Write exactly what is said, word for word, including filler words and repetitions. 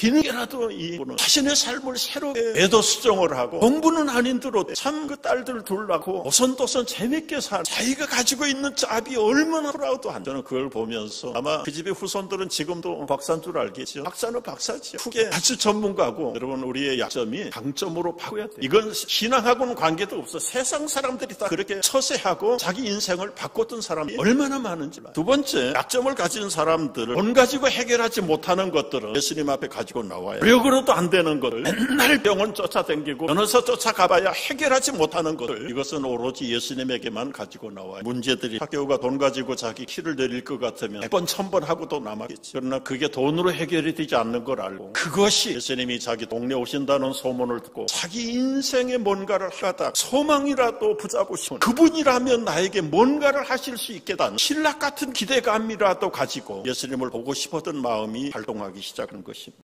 뒤늦게라도 이분은 자신의 삶을 새롭게 매도 수정을 하고 공부는 아닌대로 참 그 딸들 둘 낳고 오선도선 재밌게 살 자기가 가지고 있는 짭이 얼마나 프라우드한. 저는 그걸 보면서 아마 그 집의 후손들은 지금도 박사인 줄 알겠죠. 박사는 박사지. 후계 아주 전문가고. 여러분, 우리의 약점이 강점으로 바꿔야 돼. 이건 신앙하고는 관계도 없어. 세상 사람들이 다 그렇게 처세하고 자기 인생을 바꿨던 사람이 얼마나 많은지. 두 번째, 약점을 가진 사람들을 돈 가지고 해결하지 못하는 것들은 예수님 앞에 가지고 나와요. 노력으로도 안 되는 것을 맨날 병원 쫓아다니고 변호사 쫓아가봐야 해결하지 못하는 것을, 이것은 오로지 예수님에게만 가지고 나와요. 문제들이 학교가 돈 가지고 자기 키를 내릴 것 같으면 백 번, 천 번 하고도 남았겠지. 그러나 그게 돈으로 해결이 되지 않는 걸 알고 그것이 예수님이 자기 동네 오신다는 소문을 듣고 자기 인생에 뭔가를 하다 소망이라도 붙잡고 싶은 그분이라면 나에게 뭔가를 하실 수 있겠다는 신락 같은 기대감이라도 가지고 예수님을 보고 싶었던 마음이 활동하기 시작한 것입니다.